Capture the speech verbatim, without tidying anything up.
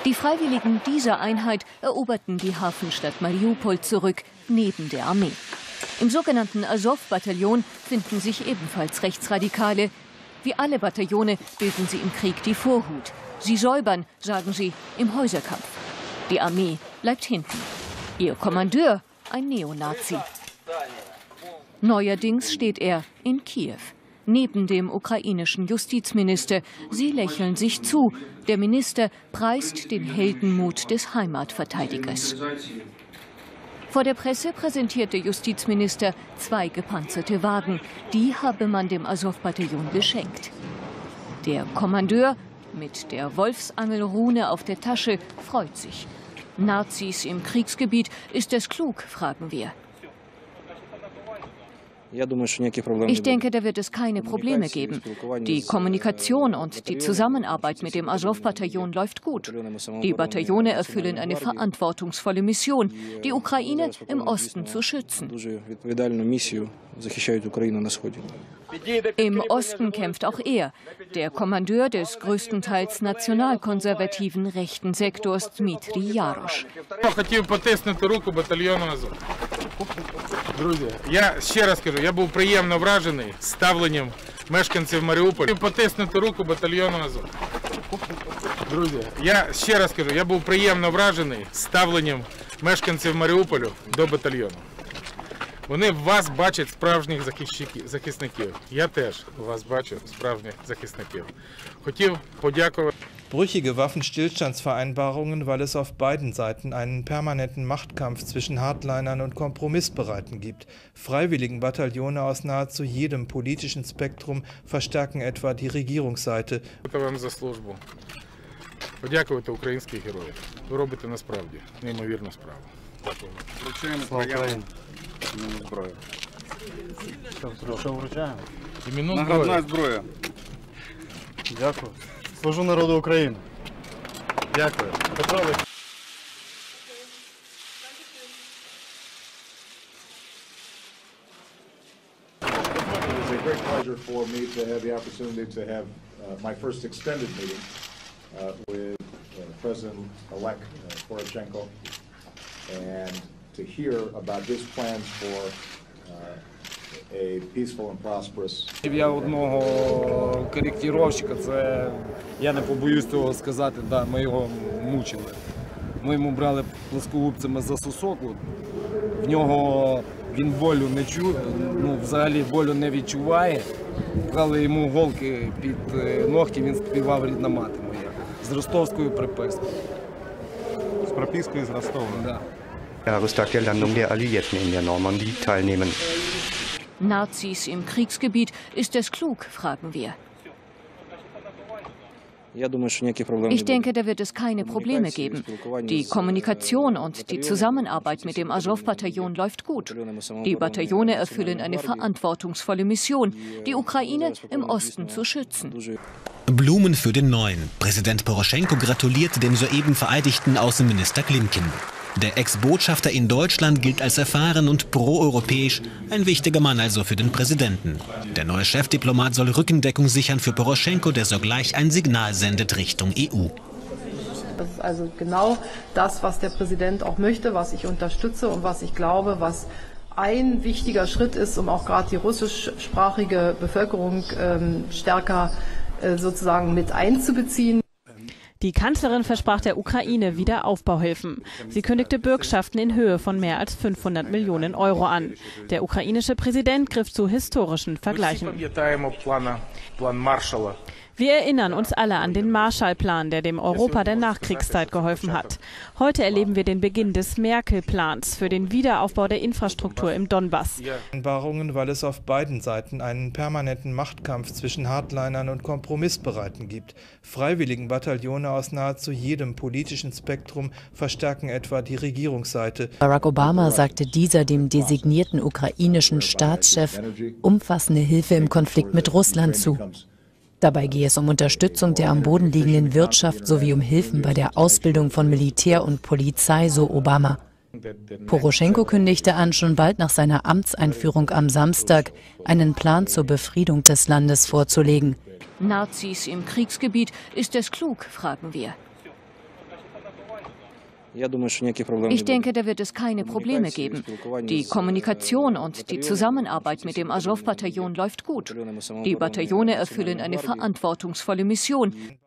Die Freiwilligen dieser Einheit eroberten die Hafenstadt Mariupol zurück, neben der Armee. Im sogenannten Asow-Bataillon finden sich ebenfalls Rechtsradikale. Wie alle Bataillone bilden sie im Krieg die Vorhut. Sie säubern, sagen sie, im Häuserkampf. Die Armee bleibt hinten. Ihr Kommandeur, ein Neonazi. Neuerdings steht er in Kiew, neben dem ukrainischen Justizminister. Sie lächeln sich zu. Der Minister preist den Heldenmut des Heimatverteidigers. Vor der Presse präsentierte Justizminister zwei gepanzerte Wagen. Die habe man dem Asow-Bataillon geschenkt. Der Kommandeur mit der Wolfsangelrune auf der Tasche freut sich. Nazis im Kriegsgebiet, ist es klug, fragen wir. Ich denke, da wird es keine Probleme geben. Die Kommunikation und die Zusammenarbeit mit dem Asow-Bataillon läuft gut. Die Bataillone erfüllen eine verantwortungsvolle Mission, die Ukraine im Osten zu schützen. Im Osten kämpft auch er, der Kommandeur des größtenteils nationalkonservativen rechten Sektors Dmitri Jarosch. Друзі, я ще раз кажу, я був приємно вражений ставленням мешканців Маріуполя. Потиснути руку батальйону Азов. Друзі, я ще раз кажу, я був приємно вражений ставленням мешканців Маріуполя до батальйону. Вони в вас бачать справжніх захисників. Я теж у вас бачу справжніх захисників. Хотів подякувати. Brüchige Waffenstillstandsvereinbarungen, weil es auf beiden Seiten einen permanenten Machtkampf zwischen Hardlinern und Kompromissbereiten gibt. Freiwilligenbataillone aus nahezu jedem politischen Spektrum verstärken etwa die Regierungsseite. Вам за службу. Подякувати українських героїв. Ви робите насправді неймовірну справу. Дякую. Слава Україні. Зброю. Що вручаємо? Наградна зброя. Дякую. Служу народу України. Дякую. Петро Олексійович. It's a great pleasure for me to have the opportunity to have uh, my first extended meeting uh, with uh, President-elect uh, Poroshenko and to hear about his plans for uh, a peaceful and prosperous. Я одного коректировщика, це, я не побоюсь цього сказати, да, ми його мучили. Ми йому брали плоскогубцями за сосок, в нього він болю не чує, ну, взагалі болю не відчуває. Брали йому голки під ногті, він співав рідна мати моя, з ростовською припискою. З припискою з Ростова? Да. Jahrestag der Landung der Alliierten in der Normandie teilnehmen. Nazis im Kriegsgebiet, ist es klug, fragen wir. Ich denke, da wird es keine Probleme geben. Die Kommunikation und die Zusammenarbeit mit dem Asow-Bataillon läuft gut. Die Bataillone erfüllen eine verantwortungsvolle Mission, die Ukraine im Osten zu schützen. Blumen für den Neuen. Präsident Poroschenko gratulierte dem soeben vereidigten Außenminister Klimkin. Der Ex-Botschafter in Deutschland gilt als erfahren und proeuropäisch, ein wichtiger Mann also für den Präsidenten. Der neue Chefdiplomat soll Rückendeckung sichern für Poroschenko, der sogleich ein Signal sendet Richtung E U. Das ist also genau das, was der Präsident auch möchte, was ich unterstütze und was ich glaube, was ein wichtiger Schritt ist, um auch gerade die russischsprachige Bevölkerung ähm, stärker äh, sozusagen mit einzubeziehen. Die Kanzlerin versprach der Ukraine Wiederaufbauhilfen. Sie kündigte Bürgschaften in Höhe von mehr als fünfhundert Millionen Euro an. Der ukrainische Präsident griff zu historischen Vergleichen. Wir erinnern uns alle an den Marshallplan, der dem Europa der Nachkriegszeit geholfen hat. Heute erleben wir den Beginn des Merkel-Plans für den Wiederaufbau der Infrastruktur im Donbass. Vereinbarungen, weil es auf beiden Seiten einen permanenten Machtkampf zwischen Hardlinern und Kompromissbereiten gibt. Freiwilligenbataillone aus nahezu jedem politischen Spektrum verstärken etwa die Regierungsseite. Barack Obama sagte dieser dem designierten ukrainischen Staatschef umfassende Hilfe im Konflikt mit Russland zu. Dabei gehe es um Unterstützung der am Boden liegenden Wirtschaft sowie um Hilfen bei der Ausbildung von Militär und Polizei, so Obama. Poroschenko kündigte an, schon bald nach seiner Amtseinführung am Samstag einen Plan zur Befriedung des Landes vorzulegen. Nazis im Kriegsgebiet, ist es klug, fragen wir. Ich denke, da wird es keine Probleme geben. Die Kommunikation und die Zusammenarbeit mit dem Asow-Bataillon läuft gut. Die Bataillone erfüllen eine verantwortungsvolle Mission.